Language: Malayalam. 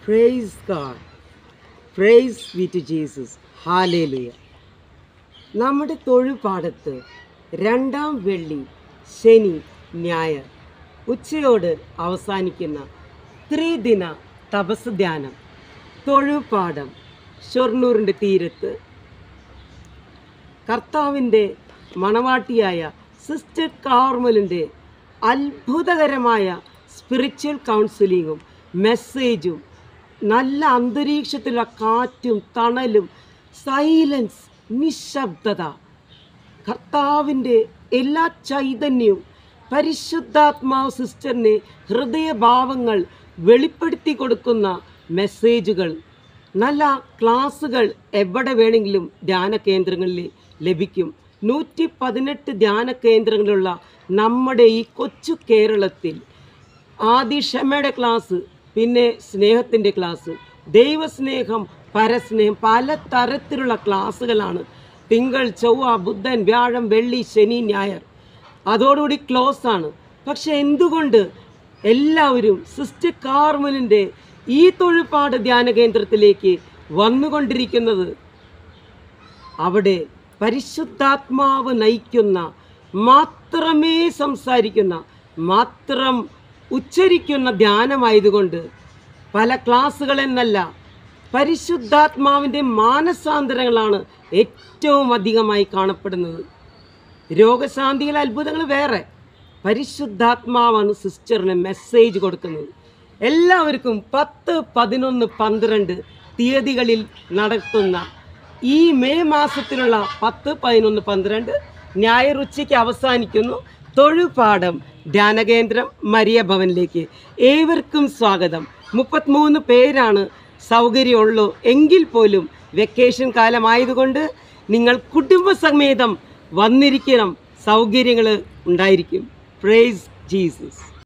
Price God, praise be to Jesus, hallelujah. നമ്മുടെ തൊഴുപാടത്ത് രണ്ടാം വെള്ളി, ശനി, ഞായർ ഉച്ചയോട് അവസാനിക്കുന്ന ത്രിദിന തപസ് ധ്യാനം തൊഴുപാടം ഷൊർണൂറിൻ്റെ തീരത്ത് കർത്താവിൻ്റെ മണവാട്ടിയായ സിസ്റ്റർ കാർമലിൻ്റെ അത്ഭുതകരമായ സ്പിരിച്വൽ കൗൺസിലിങ്ങും മെസ്സേജും നല്ല അന്തരീക്ഷത്തിലുള്ള കാറ്റും തണലും സൈലൻസ്, നിശബ്ദത, കർത്താവിൻ്റെ എല്ലാ ചൈതന്യവും പരിശുദ്ധാത്മാവ് സിസ്റ്ററിന് ഹൃദയഭാവങ്ങൾ വെളിപ്പെടുത്തി കൊടുക്കുന്ന മെസ്സേജുകൾ, നല്ല ക്ലാസ്സുകൾ എവിടെ വേണമെങ്കിലും ധ്യാന കേന്ദ്രങ്ങളിൽ ലഭിക്കും. 118 ധ്യാന കേന്ദ്രങ്ങളുള്ള നമ്മുടെ ഈ കൊച്ചു കേരളത്തിൽ ആദ്യ ക്ഷമയുടെ ക്ലാസ്, പിന്നെ സ്നേഹത്തിൻ്റെ ക്ലാസ്, ദൈവസ്നേഹം, പരസ്നേഹം, പല തരത്തിലുള്ള ക്ലാസ്സുകളാണ്. തിങ്കൾ, ചൊവ്വ, ബുധൻ, വ്യാഴം, വെള്ളി, ശനി, ഞായർ അതോടുകൂടി ക്ലോസ് ആണ്. പക്ഷെ എന്തുകൊണ്ട് എല്ലാവരും സിസ്റ്റർ കാർമലിൻ്റെ ഈ തൊഴുപാട് ധ്യാന കേന്ദ്രത്തിലേക്ക് വന്നുകൊണ്ടിരിക്കുന്നത്? അവിടെ പരിശുദ്ധാത്മാവ് നയിക്കുന്ന, മാത്രമേ സംസാരിക്കുന്ന, മാത്രം ഉച്ചരിക്കുന്ന ധ്യാനമായതുകൊണ്ട് പല ക്ലാസ്സുകളെന്നല്ല, പരിശുദ്ധാത്മാവിൻ്റെ മാനസാന്തരങ്ങളാണ് ഏറ്റവും അധികമായി കാണപ്പെടുന്നത്. രോഗശാന്തിയിലെ അത്ഭുതങ്ങൾ വേറെ, പരിശുദ്ധാത്മാവാണ് സിസ്റ്ററിന് മെസ്സേജ് കൊടുക്കുന്നത്. എല്ലാവർക്കും 10, 11, 12 തീയതികളിൽ നടത്തുന്ന ഈ മെയ് മാസത്തിലുള്ള 10, 11, 12 ഞായർ ഉച്ചയ്ക്ക് അവസാനിക്കുന്നു തൊഴുപാടം ധ്യാനകേന്ദ്രം മരിയ ഭവനിലേക്ക് ഏവർക്കും സ്വാഗതം. 33 പേരാണ് സൗകര്യമുള്ളൂ. എങ്കിൽ പോലും വെക്കേഷൻ കാലമായതുകൊണ്ട് നിങ്ങൾ കുടുംബസമേതം വന്നിരിക്കണം, സൗകര്യങ്ങൾ ഉണ്ടായിരിക്കും. Praise Jesus.